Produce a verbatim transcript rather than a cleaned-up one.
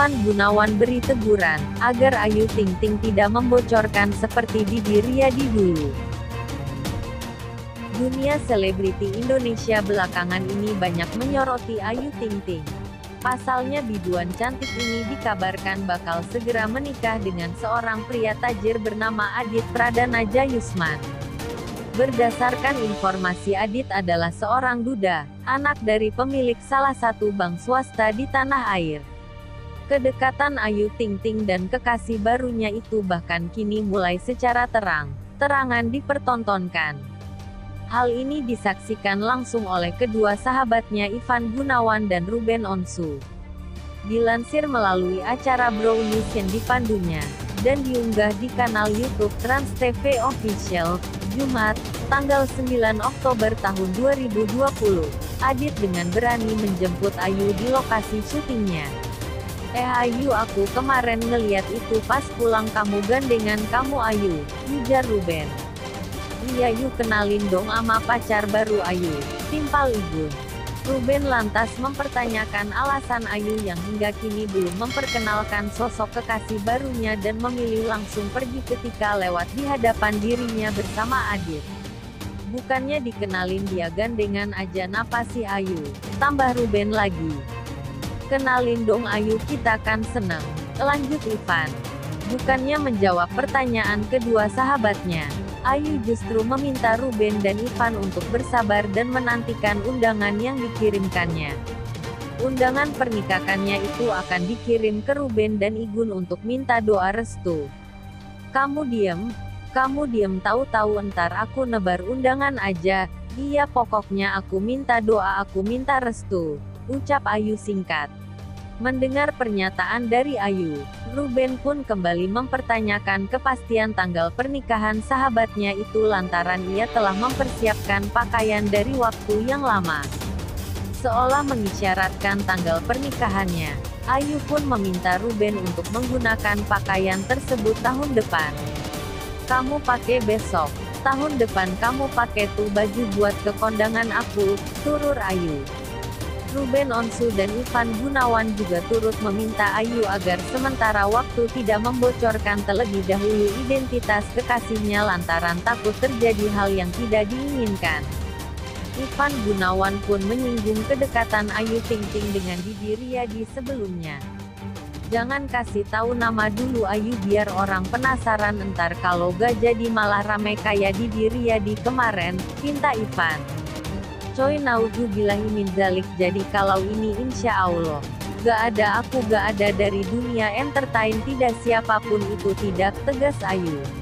Ivan Gunawan beri teguran, agar Ayu Ting Ting tidak membocorkan seperti Didi Riyadi dulu. Dunia selebriti Indonesia belakangan ini banyak menyoroti Ayu Ting Ting. Pasalnya biduan cantik ini dikabarkan bakal segera menikah dengan seorang pria tajir bernama Adit Pradana Jayusman. Berdasarkan informasi, Adit adalah seorang duda, anak dari pemilik salah satu bank swasta di tanah air. Kedekatan Ayu Ting Ting dan kekasih barunya itu bahkan kini mulai secara terang-terangan dipertontonkan. Hal ini disaksikan langsung oleh kedua sahabatnya Ivan Gunawan dan Ruben Onsu. Dilansir melalui acara Brow News yang dipandunya, dan diunggah di kanal YouTube Trans T V Official, Jumat, tanggal sembilan Oktober tahun dua ribu dua puluh, Adit dengan berani menjemput Ayu di lokasi syutingnya. "Eh Ayu, aku kemarin ngeliat itu pas pulang kamu gandengan kamu Ayu," ujar Ruben. "Iya yuk kenalin dong ama pacar baru Ayu," timpal Igun. Ruben lantas mempertanyakan alasan Ayu yang hingga kini belum memperkenalkan sosok kekasih barunya dan memilih langsung pergi ketika lewat di hadapan dirinya bersama Adit. "Bukannya dikenalin dia gandengan aja napa sih Ayu?" tambah Ruben lagi. "Kenalin dong Ayu, kita kan seneng," lanjut Ivan. Bukannya menjawab pertanyaan kedua sahabatnya, Ayu justru meminta Ruben dan Ivan untuk bersabar dan menantikan undangan yang dikirimkannya. Undangan pernikahannya itu akan dikirim ke Ruben dan Igun untuk minta doa restu. "Kamu diem, kamu diem tahu-tahu entar aku nebar undangan aja. Iya pokoknya aku minta doa, aku minta restu," ucap Ayu singkat. Mendengar pernyataan dari Ayu, Ruben pun kembali mempertanyakan kepastian tanggal pernikahan sahabatnya itu lantaran ia telah mempersiapkan pakaian dari waktu yang lama. Seolah mengisyaratkan tanggal pernikahannya, Ayu pun meminta Ruben untuk menggunakan pakaian tersebut tahun depan. "Kamu pakai besok, tahun depan kamu pakai tuh baju buat ke kondangan aku," turur Ayu. Ruben Onsu dan Ivan Gunawan juga turut meminta Ayu agar sementara waktu tidak membocorkan terlebih dahulu identitas kekasihnya lantaran takut terjadi hal yang tidak diinginkan. Ivan Gunawan pun menyinggung kedekatan Ayu Ting Ting dengan Didi Riyadi sebelumnya. "Jangan kasih tahu nama dulu Ayu biar orang penasaran entar kalau gak jadi malah rame kayak Didi Riyadi kemarin," pinta Ivan. "Coy naudzubillahi min dzalik, jadi kalau ini insya Allah gak ada, aku gak ada dari dunia entertain, tidak siapapun itu," tidak, tegas Ayu.